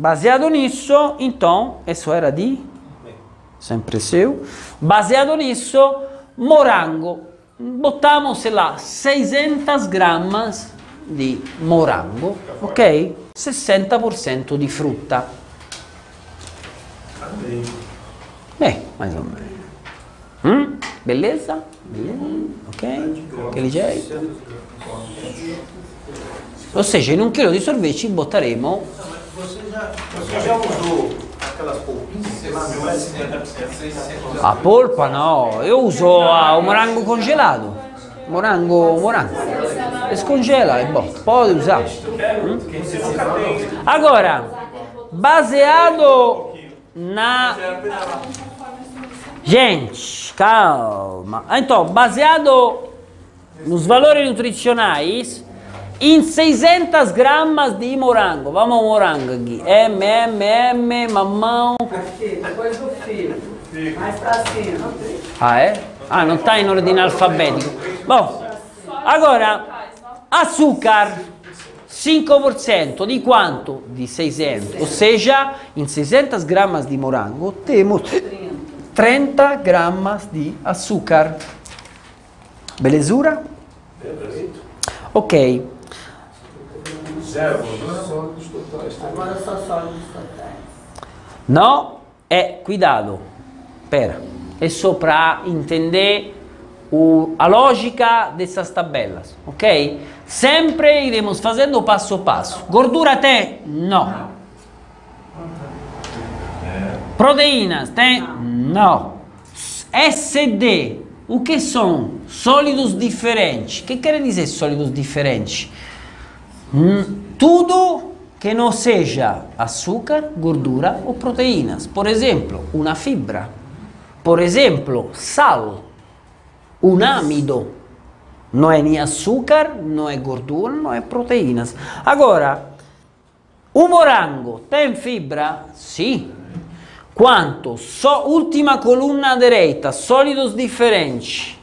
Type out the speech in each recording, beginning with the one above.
Baseado nisso, então, isso era di, sempre seu, baseado nisso, morango, botamos, sei lá, 600 gramas di morango, ok? 60% di frutta. Mais ou menos. Beleza? Ok? Aquele jeito. Ou seja, in un chilo di sorvete botteremo. Você já usou aquelas polpinhas? Não é 70%. A polpa no, io uso o morango congelato. Morango. E scongela e boh, pode usare. Agora, baseado na... Gente, calma. Então, baseado nos valores nutricionais, em 600 gramas de morango. Vamos ao morango aqui. Mamão. Aqui, depois do filho. Mais pra cima. Ah, é? Ah, não está em ordem alfabético. Bom, agora, açúcar. 5% di quanto? Di 600. Ou seja, em 600 gramas de morango, temos 30 gramas de açúcar. Belezura? Ok. Agora só sólidos totais. No, cuidado. Espera. É só para entender a lógica dessas tabelas, ok? Sempre iremos fazendo passo a passo. Gordura tem? No. Proteínas tem? No. SD, o que são? Sólidos diferentes. O que quer dizer sólidos diferentes? Tudo que não seja açúcar, gordura ou proteínas. Por exemplo, uma fibra. Por exemplo, sal. Un amido. Não é nem açúcar, não é gordura, não é proteínas. Agora, o morango tem fibra? Sim. Quanto? Última coluna direita, sólidos diferentes.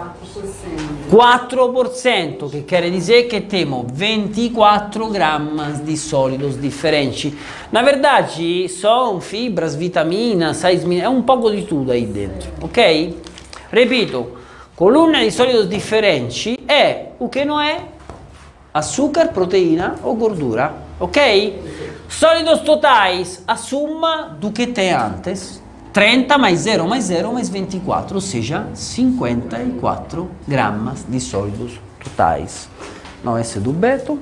4%, che quer dizer que temos 24 gramas de sólidos diferentes. Na verdade, são fibras, vitaminas, sais minerais, é um pouco de tudo aí dentro, ok? Repito, coluna di sólidos differenti è o che non è açúcar, proteína ou gordura, ok? Sólidos totais, a soma do que tem antes. 30 mais 0 mais 0 mais 24, ou seja, 54 gramas de sólidos totais. Não é dubbeto.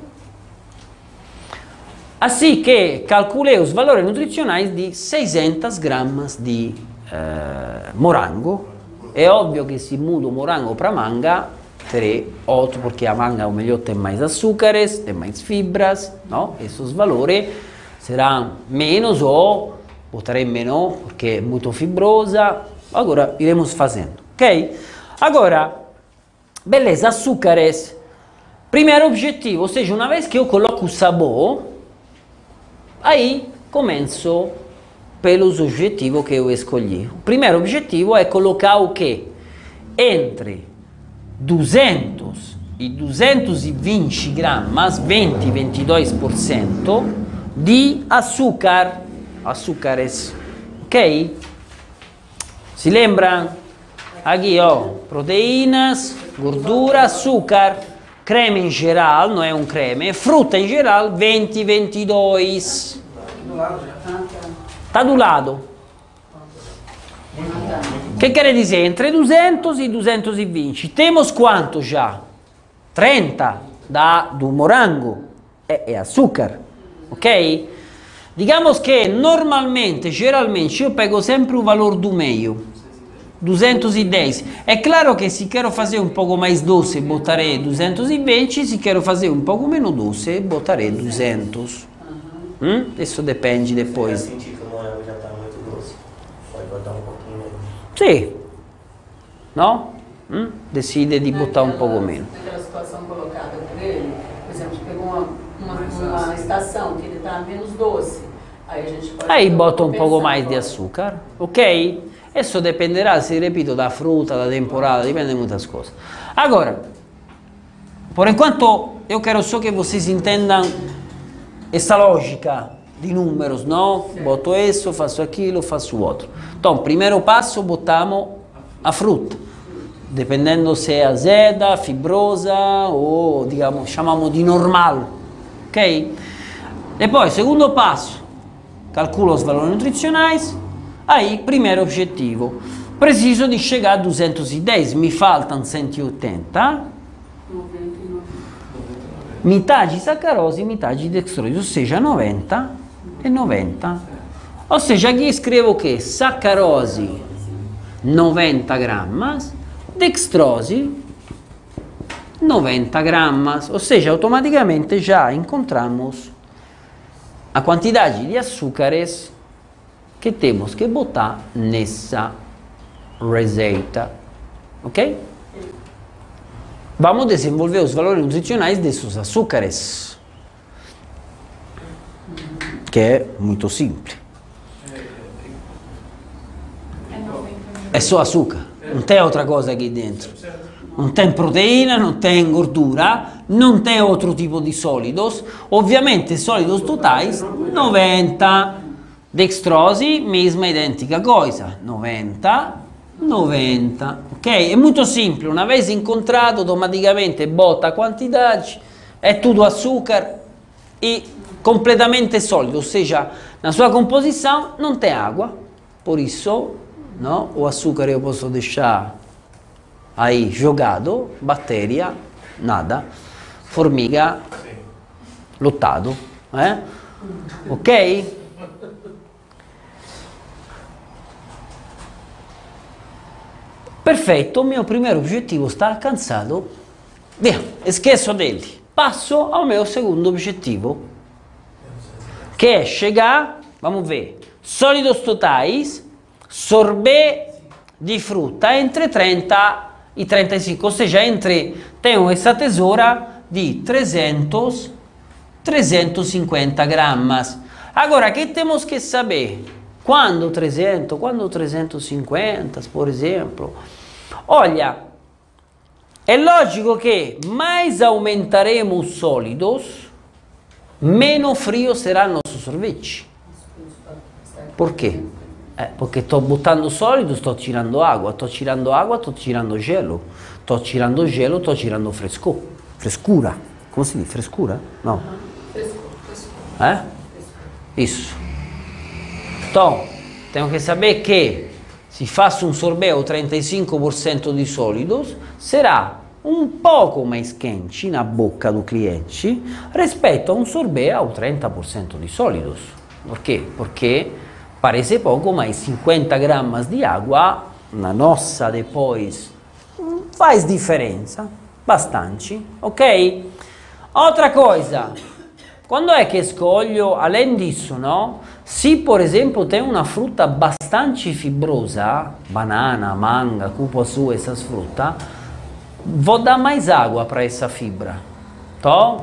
Assim que calculei os valores nutricionais de 600 gramas de morango. É óbvio que se mudo morango para manga, terei outro, porque a manga, ou melhor, tem mais açúcares, tem mais fibras, não? Esses valores serão menos ou botarei menos, porque é muito fibrosa. Agora, iremos fazendo, ok? Agora, beleza, açúcares. Primeiro objetivo, ou seja, uma vez que eu coloco o sabor, aí começo pelos objetivos que eu escolhi. O primeiro objetivo é colocar o quê? Entre 200 e 220 gramas, 20-22% de açúcar, açúcares, ok? Se lembram? Aqui, ó, proteínas, gordura, açúcar, creme em geral, não é um creme, fruta em geral, 20-22. Está do lado. Que quer dizer? Entre 200 e 220. Temos quanto já? 30 do morango. É açúcar. Ok? Digamos que normalmente, geralmente, eu pego sempre o valor do meio. 210. É claro que se quero fazer um pouco mais doce, botarei 220. Se quero fazer um pouco menos doce, botarei 200. Isso depende depois. Se sentir que o morango já está muito doce, pode botar um pouquinho menos. Sim. Não? Decide de botar um pouco menos. Naquela situação colocada por ele, por exemplo, pegou uma estação que ele está menos doce. Aí a gente pode. Aí bota um pouco mais de açúcar, ok? Isso dependerá, se repito, da fruta, da temporada, depende de muitas coisas. Agora, por enquanto, eu quero só que vocês entendam essa lógica de números, não? Boto isso, faço aquilo, faço outro. Então, primeiro passo, botamos a fruta, dependendo se é azeda, fibrosa ou, digamos, chamamos de normal, ok? Depois, segundo passo, calculo os valores nutricionais, aí, primeiro objetivo, preciso de chegar a 210, me faltam 180, 99. metade de sacarose e metade de dextrose, ou seja, 90 e 90. Ou seja, aqui scrivo che sacarose 90 grammas, dextrose 90 grammas, ou seja, automaticamente já encontramos a quantidade de açúcares que temos que botar nessa receita, ok? Vamos desenvolver os valores nutricionais desses açúcares, que é muito simples. É só açúcar, não tem outra coisa aqui dentro. Não tem proteína, não tem gordura, não tem outro tipo de sólidos. Ovviamente, sólidos totais, 90. Dextrose, mesma identica coisa, 90, 90. Ok? É muito simples, uma vez encontrado, automaticamente bota a quantidade, é tudo açúcar e completamente sólido, ou seja, na sua composição não tem água, por isso, no, o açúcar eu posso deixar aí jogado, bactéria, nada, formiga, lottado, ok? Perfetto, o mio primeiro objetivo está alcançado. Via, esqueço dele. Passo ao meu segundo objetivo, que é chegar, vamos ver, sólidos totais, sorbet de fruta entre 30 e 35, ou seja, tenho essa tesoura de 300, 350 gramas. Agora, que temos que saber? Quando 300, quando 350, por exemplo? Olha, é lógico que mais aumentaremos os sólidos, meno frio será il nostro sorvete. Perché? Perché sto buttando solido, sto tirando acqua, sto tirando gelo, sto tirando gelo, sto tirando frescura. Come si dice? Frescura? No. Frescura. Isso. Então, tenho que saber que se faço um sorbet ao 35% de sólidos, será um pouco mais quente na boca do cliente rispetto a um sorbet ao 30% de sólidos. Por quê? Porque parece pouco, mas 50 gramas de água na nossa depois faz diferença, bastante, ok? Outra coisa, quando é que escolho, além disso, no? Se, por exemplo, tem uma fruta bastante fibrosa, banana, manga, cupuaçu, essas frutas, vou dar mais água para essa fibra. Então,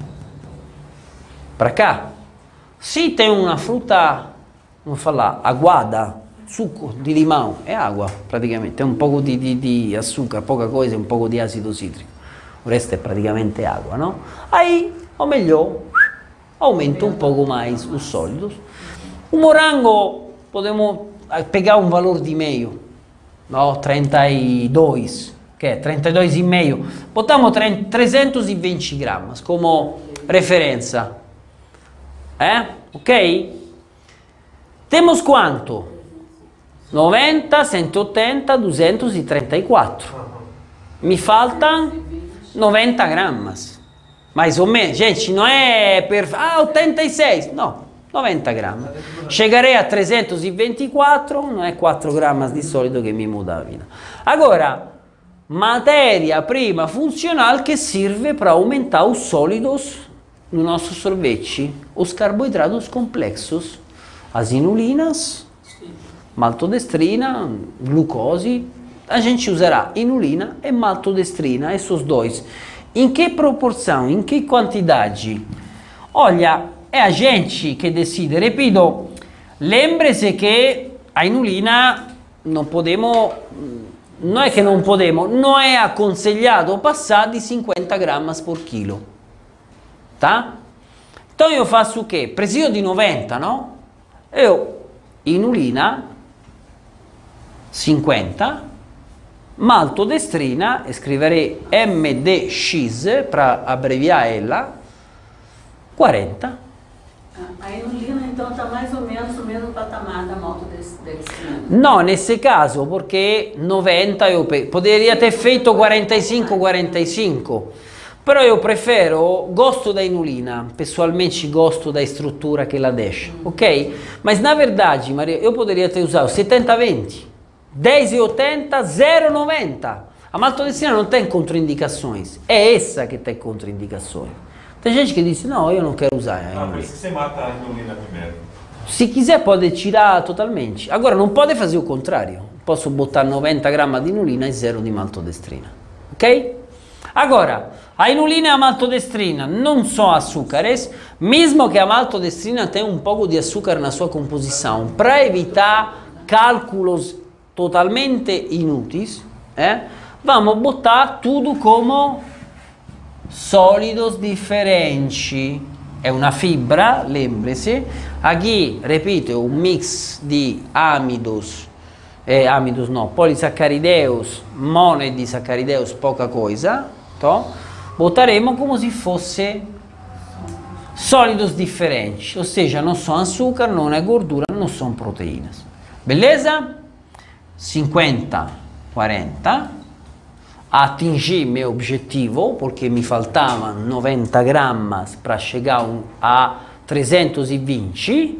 para cá. Se tem uma fruta, vamos falar, aguada, suco de limão, é água praticamente, tem um pouco de açúcar, pouca coisa, um pouco de ácido cítrico. O resto é praticamente água, não? Aí, ou melhor, aumenta um pouco mais os sólidos. O morango, podemos pegar um valor de meio, no? 32, que é 32,5. Botamos 320 gramas como referência. Ok? Temos quanto? 90, 180, 234. Me faltam 90 gramas. Mais ou menos. Gente, não é per... 86. Não. 90 gramas. Chegarei a 324, não é 4 gramas di solido che mi muda a vida. Agora, matéria-prima funcional que serve para aumentar os sólidos no nosso sorvete, os carboidratos complexos, as inulinas, maltodestrina, glucose. A gente userá inulina e maltodestrina, esses dois. Em que proporção, em que quantidade? Olha, é a gente que decide. Repito, lembre-se que a inulina não podemos, não é que não podemos, não é aconselhado passar de 50 gramas por quilo, tá? Então eu faço o quê? Presidio di 90, no? Eu inulina 50, maltodestrina, scriverei MDX para abbreviare ela, 40. A inulina, então, está mais ou menos no mesmo patamar da maltodestrina. No, nesse caso, perché 90 io poderia ter feito 45-45, però io prefiro, gosto da inulina, pessoalmente gosto da struttura che la deixa, ok? Mas na verdade, Maria, eu poderia ter usado 70-20, 10,80, 0,90. A maltodestrina não tem contraindicações, é essa que tem contraindicações. Tem gente que diz, não, eu não quero usar a inulina. Por isso que você mata a inulina primeiro. Se quiser pode tirar totalmente. Agora não pode fazer o contrário. Posso botar 90 grammi di inulina e 0 di maltodestrina. Ok? Agora, a inulina e a maltodestrina não são açúcares, mesmo que a maltodestrina tenha um pouco de açúcar na sua composição. Para evitar cálculos totalmente inúteis, vamos botar tudo como sólidos diferentes. É uma fibra, lembre-se. Aqui, repito, é um mix de ámidos, polissacarideus, monodisacarideus, pouca coisa. Então, botaremo como se fosse sólidos diferentes, ou seja, não são açúcar, não é gordura, não são proteínas. Beleza? 50, 40. Atingi meu objetivo, porque me faltavam 90 gramas para chegar a 320.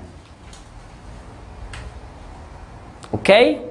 Ok?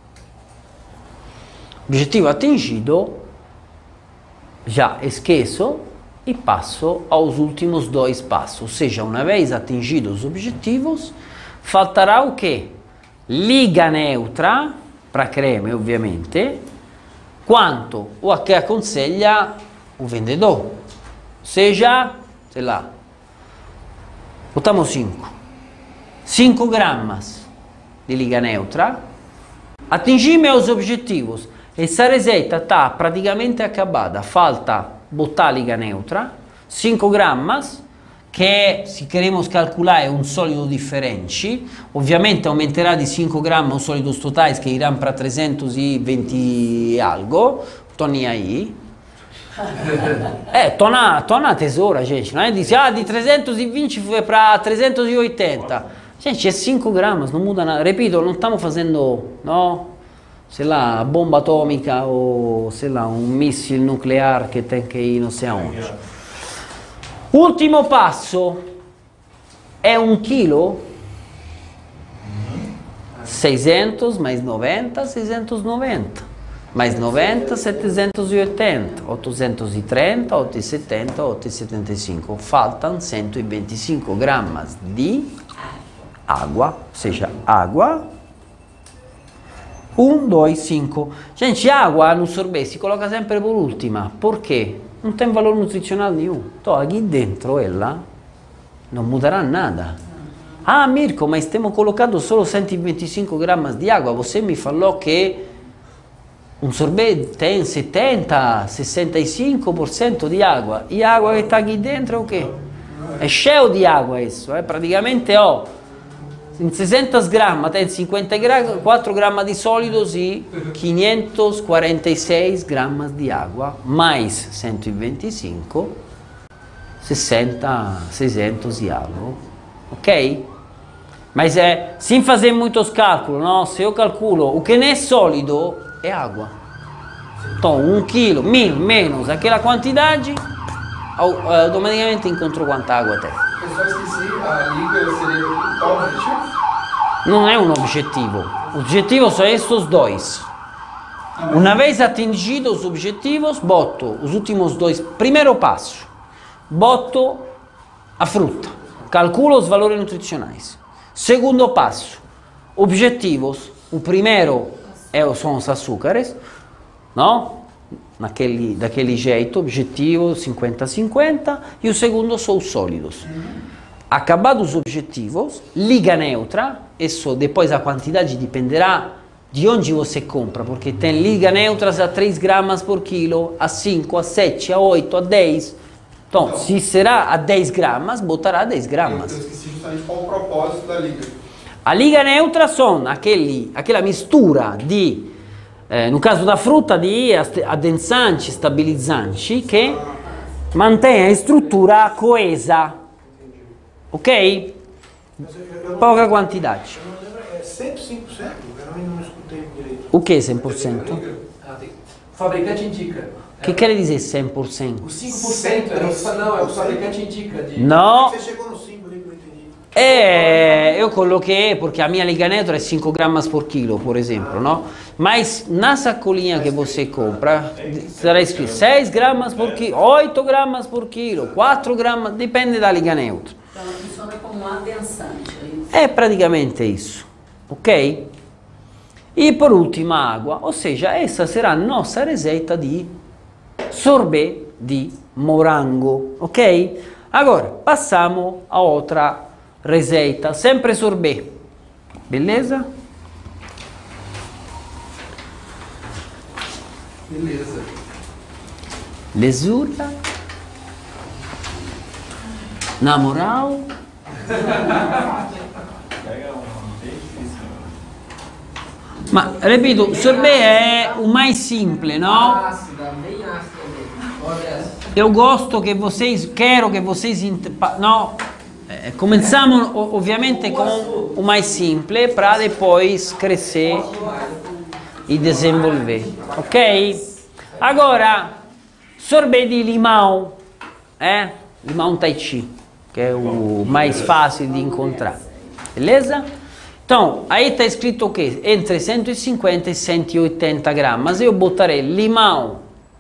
Objetivo atingido, já esqueço e passo aos últimos dois passos. Ou seja, uma vez atingidos os objetivos, faltará o quê? Liga neutra, para creme ovviamente, quanto o che aconselha o vendedor. Ou seja, sei lá, botamos 5 gramas de liga neutra, atingi meus objetivos. Essa receita está praticamente acabada, falta botar liga neutra, 5 gramas, che se queremos calcular é um sólido diferente, ovviamente aumenterà di 5 grammi os sólidos totais que irão para 320 e algo, tô nem aí. Tô na tesoura, gente, não é? Diz, di 320 foi para 380. Gente, é 5 gramas, não muda nada. Repito, não estamos fazendo, no? Sei lá, bomba atômica ou, sei lá, um míssil nuclear que tem que ir não sei aonde. Ultimo passo è 1 chilo, 600 mais 90, 690, mais 90, 780, 830, 870, 875, faltam 125 gramas di água, ou seja, água, 1, 2, 5. Gente, água no sorbet si coloca sempre per ultima, perché? Non tem valor nutricional nenhum. Então, aqui dentro ela não mudará nada. Ah, Mirko, mas temos colocado solo 125 gramas de água. Você me falou que um sorvete tem 70, 65% de água. E a água que está aqui dentro é o quê? É cheio de água isso. Praticamente, ó, em 600 gramas tem 54 gramas de sólidos e 546 gramas de água, mais 125, 60, 600 e algo, ok? Mas sem fazer muitos cálculos, não? Se eu calculo o que não é sólido, é água. Então, 1 quilo, 1000 menos aquela quantidade, automaticamente encontro quanta água tem. Eu só esqueci, a liga seria qual o objetivo? Não é um objetivo. O objetivo são estes dois. Uma vez atingidos os objetivos, boto os últimos dois. Primeiro passo, boto a fruta. Calculo os valores nutricionais. Segundo passo, objetivos. O primeiro são os açúcares, não? Daquele jeito, objetivo 50-50. E o segundo são os sólidos. Acabados os objetivos, liga neutra, isso depois a quantidade dependerá de onde você compra, porque tem liga neutras a 3 gramas por quilo, a 5, a 7, a 8, a 10, Então, se será a 10 gramas, botará 10 Eu gramas. esqueci justamente qual o propósito da liga. A liga neutra sono aquela mistura di, no caso da frutta, di addensanti, stabilizzanti che mantém a struttura coesa, ok? Poca quantidade. É 105%? Eu ainda não escutei direito. O que 100%? Ah, tem... O fabricante indica. Che quer dizer 100%? O 5% não, é o fabricante indica. No, Você chegou no 5 ali que eu entendi. eu coloquei porque a minha liga neutra é 5 gramas por quilo, por exemplo, no? Mas na sacolinha que você compra, sarà escrito 6 gramas por quilo, 8 gramas por quilo, 4 gramas, dipende da liga neutra. Então ela funciona como um adensante. É praticamente isso, ok? E por último a água, ou seja, essa será a nossa receita di sorbet di morango, ok? Agora, passiamo a outra receita, sempre sorbet, beleza? Beleza. Lesura, na moral, Pega um peixe, ma ripeto, o sorbet é o mais simples, não? Ácida, bem ácida mesmo. Olha essa. Eu gosto que vocês, quero que vocês, não, começamos ovviamente com o mais simples para depois crescer e desenvolver, ok? Agora, sorbet de limão, limão Tahiti, que é o mais fácil de encontrar, beleza? Então, aí está escrito o quê? Entre 150 e 180 gramas, eu botarei limão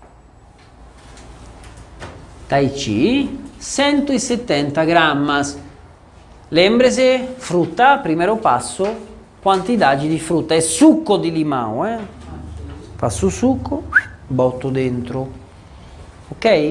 Tahiti, 170 gramas. Lembre-se, frutta, primeiro passo, quantidade di frutta, è succo di limão, Faço o succo, botto dentro, ok?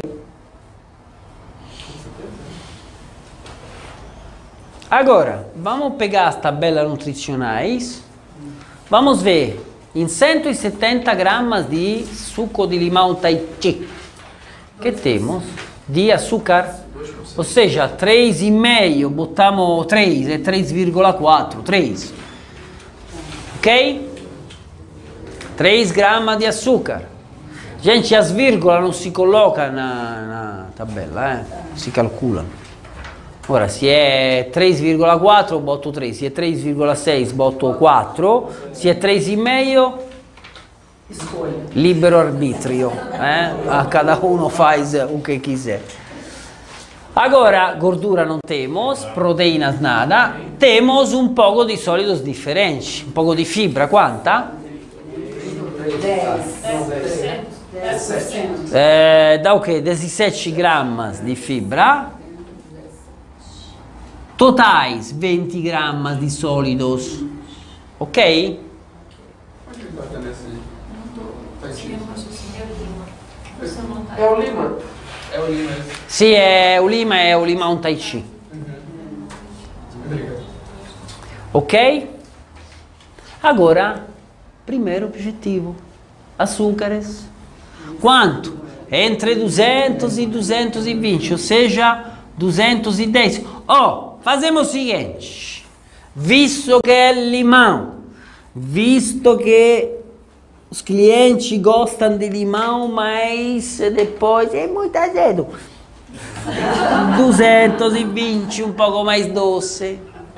Agora, vamos pegar as tabelas nutricionais, vamos ver, em 170 gramas de succo di limão Tahiti, que temos de açúcar, ou seja, 3,5, botamos 3, é 3,4, 3, ok? 3 gramas di açúcar. Gente, as vírgulas non si collocano na tabella, si calcolano. Ora, se è 3,4 botto 3, se è 3,6 botto 4, se è 3,5 Escolha. libero arbitrio, a cada uno faz o que quiser. Agora, gordura não temos, proteínas nada, temos um pouco de sólidos diferentes, um pouco de fibra, quanta? 10%. Dá o quê? 17 gramas de fibra, totais 20 gramas de sólidos, ok? Onde ele tá nessa aí? Tá. É o Lima. É o Lima. Sì, è o limão Tahiti, Obrigado. ok? Agora, primeiro objetivo, açúcares. Quanto? Entre 200 e 220, ou seja, 210. Fazemos o seguinte, visto que é limão, visto que os clientes gostam de limão, mas depois é muito azedo. 220, um pouco mais doce.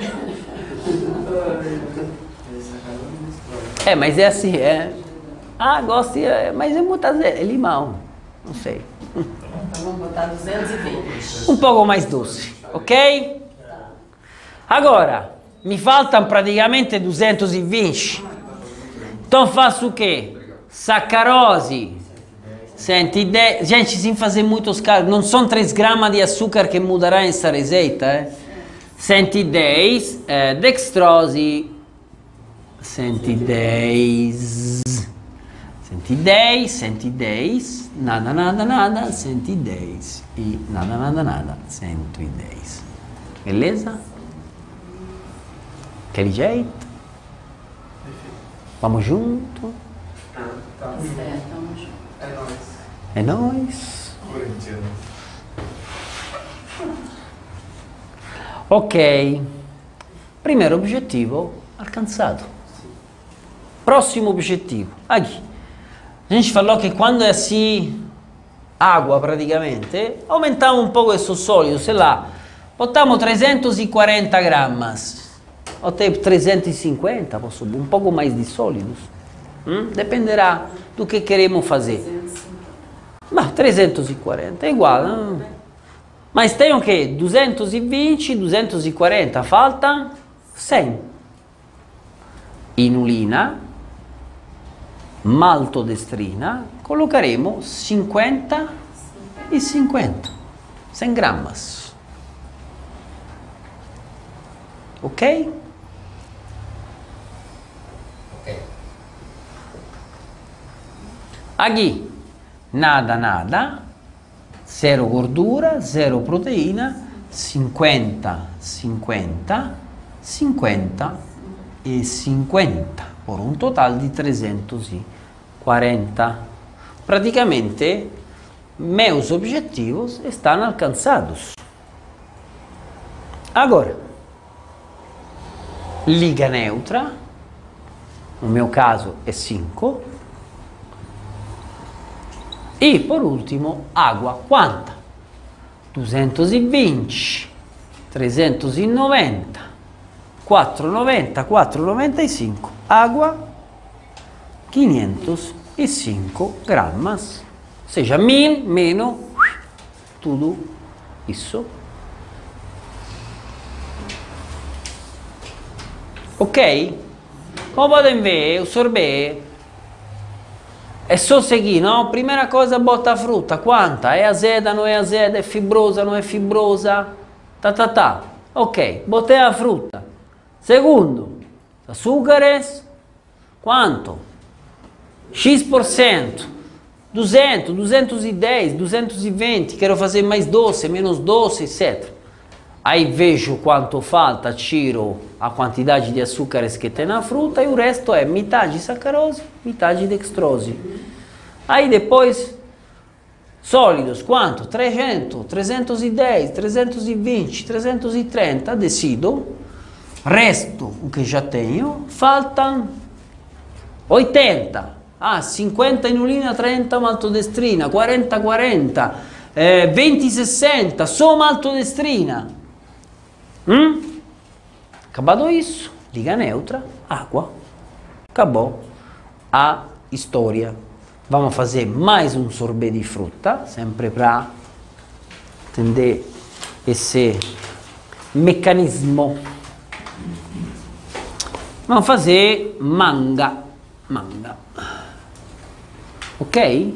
Mas é assim, gosto, mas é muito azedo, é limão, não sei. Então vamos botar 220. Um pouco mais doce, ok? Agora, mi faltam praticamente 220. Então faço o quê? Sacarose, 110. Gente, sem fazer muitos cálculos, não são 3 gramas de açúcar que mudará essa receita, 110, dextrose, 110, 110, nada, 110 e nada, 110. Beleza? Aquele jeito? Vamos junto? Tá. Certo, vamos junto. É nóis. É nóis. Corintiano. Ok, primeiro objetivo alcançado. Próximo objetivo. Aqui. A gente falou que quando é assim, água praticamente, aumentamos um pouco esse sólido, sei lá, botamos 340 gramas, ou até 350, posso, um pouco mais de sólidos. Dependerá do que queremos fazer. Ma 340 è uguale, no? Mas tem o quê? 220, 240, falta 100. Inulina, maltodestrina, colocaremo 50 e 50, 100 gramas. Ok? Aqui, nada, nada, zero gordura, zero proteína, 50, 50, 50 e 50, por un total di 340. Praticamente, meus objetivos estão alcançados. Agora, liga neutra, no meu caso é 5. E, por último, água. Quanta? 220, 390, 490, 495. Água, 505 gramas. Ou seja, 1000 meno tudo isso. Ok? Como podem ver, o sorvete é só seguir, não? Primeira coisa, bota a fruta. Quanta? É azeda, não é azeda? É fibrosa, não é fibrosa? Tá. Ok, botei a fruta. Segundo, açúcares. Quanto? X%. 200, 210, 220. Quero fazer mais doce, menos doce, etc. Aí vejo quanto falta, tiro a quantidade de açúcares que tem na fruta e o resto é metade sacarose, metade dextrose. Aí depois, sólidos, quanto? 300, 310, 320, 330, decido. Resto, o que já tenho, faltam 80. 50 inulina, 30 maltodestrina, 40, 40, 20, 60, só maltodestrina. Acabado isso, liga neutra, água, acabou a história. Vamos fazer mais um sorvete de fruta, sempre para entender esse mecanismo. Vamos fazer manga, ok?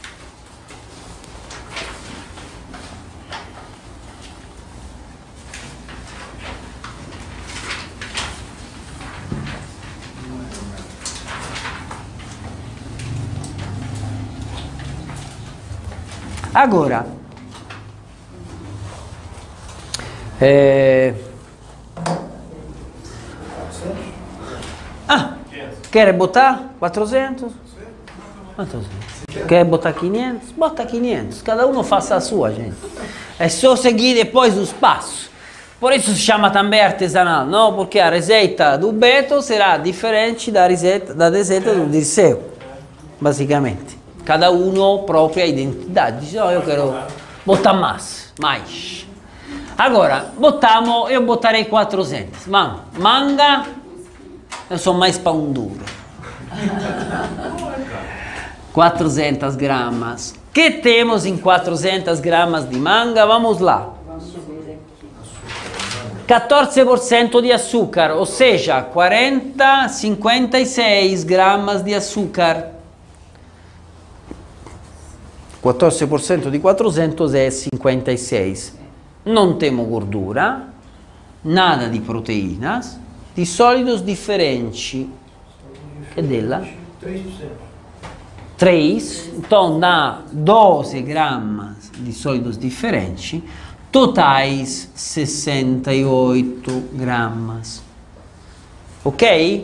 Agora, quer botar 400? 400. Quer botar 500? Bota 500. Cada um faça a sua, gente. É só seguir depois os passos. Por isso se chama também artesanal, não? Porque a receita do Beto será diferente da receita do Dirceu, basicamente. Cada um própria identidade. Diz, eu quero botar mais. Agora, eu botarei 400. Vamos, manga, eu sou mais pão duro. 400 gramas. Que temos em 400 gramas de manga? Vamos lá. 14% de açúcar, ou seja, 56 gramas de açúcar. 14% di 400 è 56. Non temo gordura, nada di proteínas, di sólidos diferentes. Che della? 3, então dá 12 gramas de sólidos diferentes, totais 68 gramas. Ok?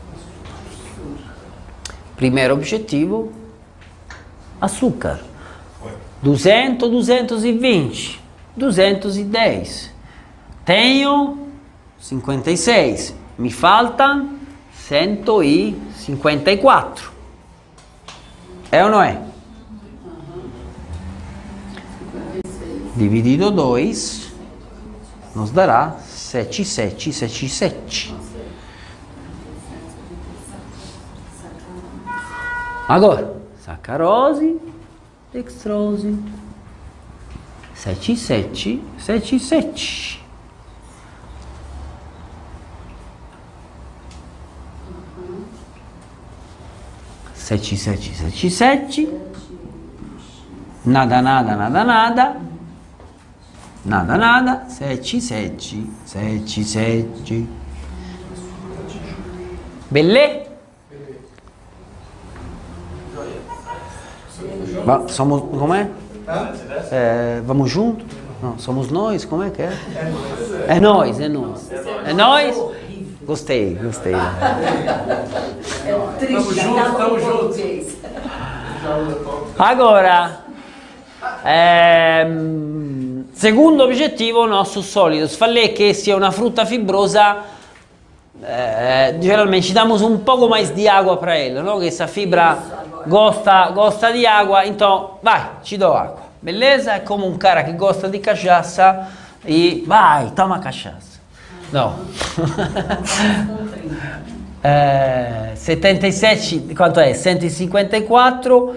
Primeiro objetivo, açúcar. 200, 220, 210. Tenho 56. Me faltam 154. É ou não é? Dividido 2 nos dará 7777. Agora, sacarose, dextrose, 7777. Sete, sete, sete, sete. Nada, nada, nada, nada. Nada, nada. 7, 7, 7, 7. Belle? Somos, como é? Vamos junto? Não, somos nós, como é que é? É nós, é nós. É nós? Gostei, gostei. É triste, Tamo junto. Agora, segundo obiettivo nosso sólidos. Falei que se é uma fruta fibrosa, geralmente damos um pouco mais de água para ela, não? Que essa fibra gosta de água, então vai, ci do água, beleza? É como um cara que gosta de cachaça e vai, toma cachaça. Não. 77, quanto é? 154,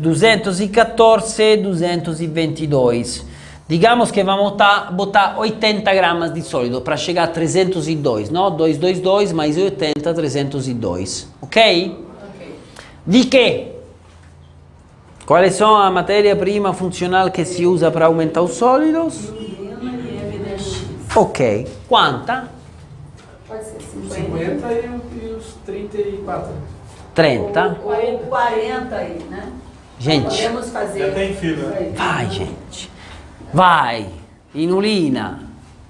214, 222. Digamos que vamos botar 80 gramas de sólido para chegar a 302, no? 222 mais 80, 302, ok? Di che? Quali sono a matéria-prima funzionale che si usa para aumentar os sólidos? Ok. Quanta? Pode ser 50. 50 e os 34. 30? Ou 40 aí, né? Gente, Podemos fazer. Já tem fila. vai gente. Vai. Inulina.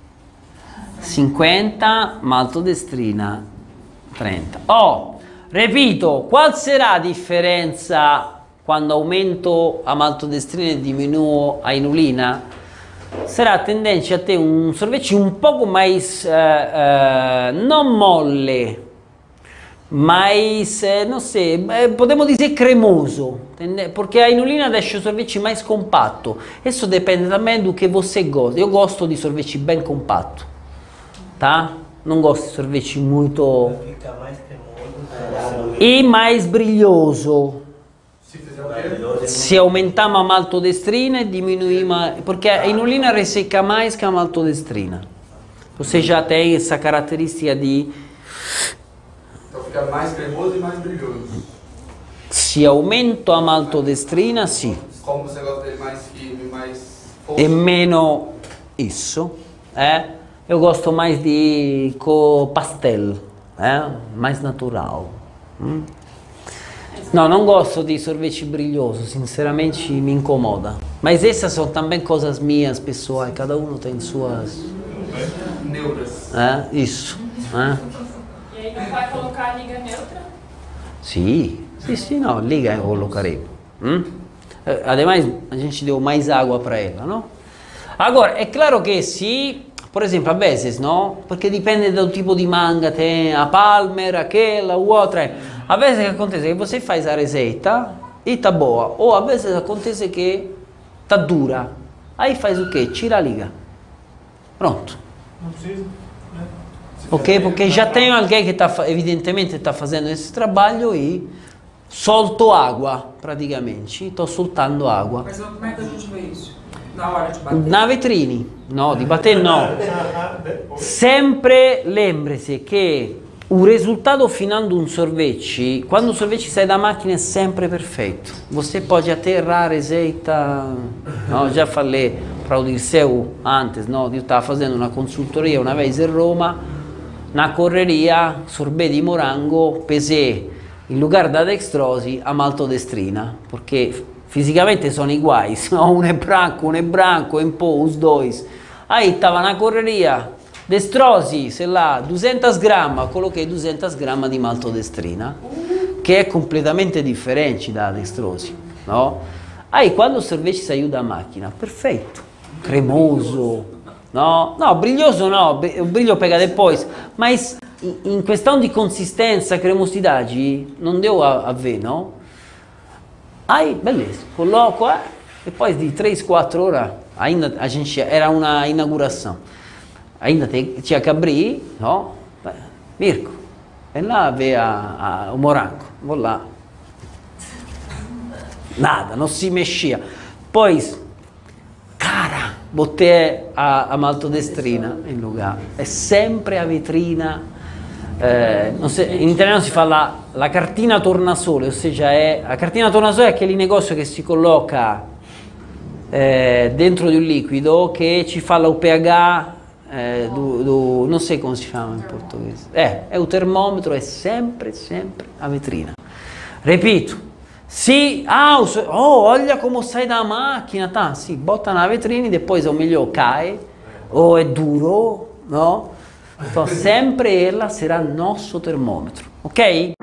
50, maltodestrina 30. Oh, repito, qual sarà la differenza quando aumento a maltodestrina e diminuo a inulina? Sarà tendente a ter un sorvete un poco mais, non molle, mais, não sei, podemos dizer cremoso, porque a inulina deixa o sorvete mais compatto. Isso depende também do que você gosta. Eu gosto de sorvete bem compatto, tá? Não gosto de sorvete muito... Fica mais cremoso. E mais brilhoso. Se fizer o quê? Se aumentamos a maltodestrina e diminuímos, porque a inulina resseca mais que a maltodestrina. Você já tem essa característica de... Então fica mais cremoso e mais brilhoso. Se aumento a maltodestrina, sim. Como você gosta dele mais firme, mais fofo? E meno isso. Eu gosto mais de pastel, mais natural. No, non gosto di sorvete brilhoso, sinceramente me incomoda. Mas essas são também coisas minhas, pessoais, cada um tem suas... Neuras. Isso. E aí não vai colocar a liga neutra? Sì, sì, no, liga eu colocarei. Ademais, a gente deu mais água para ela, não? Agora, é claro que se, por exemplo, a vezes, não? Porque depende do tipo de manga, tem a Palmer, aquela, outra. A vezes acontece que você faz a receita e tá boa, ou a vezes acontece que tá dura. Aí faz o quê? Tira a liga. Pronto. Não precisa. Né? Ok? Porque já tem alguém que evidentemente está fazendo esse trabalho e solto água, praticamente. Estou soltando água. Mas como é que a gente vê isso? Na hora de bater? Na vetrine. No, di bater no. Sempre lembre-se che o risultato finale di un sorvete, quando un sorvete sai da macchina è sempre perfetto. Você pode até errar a receita, no? Já falei para o Dirceu antes, no? Eu estava fazendo uma consultoria uma vez em Roma, na correria, sorbet di morango, pesei in lugar da dextrosi a maltodestrina, perché fisicamente sono iguais, uno è branco, un po' os dois. Aí estava na correria, destrosi, sei lá, 200 gramma, coloquei 200 gramma di maltodestrina, che è completamente differente da dextrosi, no? Aí quando o sorvete saiu da máquina, perfeito, cremoso, no, brilhoso não, o brilho pega depois, mas em questão de consistência, cremosidade, não deu a ver, não? Aí, beleza, coloco, depois de 3, 4 horas, ainda a gente, era uma inauguração, ainda tinha que abrir, não? Mirko, vai lá ver o morango, vou lá. Nada, não se mexia. Pois, cara, botei a maltodestrina em lugar. É sempre a vetrina. Não sei, in italiano si fa la cartina tornasole, ou seja, a cartina tornasole è aquele negócio che si coloca dentro di un liquido che ci fa o pH non sei come si chiama in portoghese. È un termometro, è sempre a vetrina. Repito. Sì, olha como sai da macchina, tá? Sì, botta na vetrina e depois o meglio cai, o è duro, no? Então sempre ela será nosso termômetro, ok?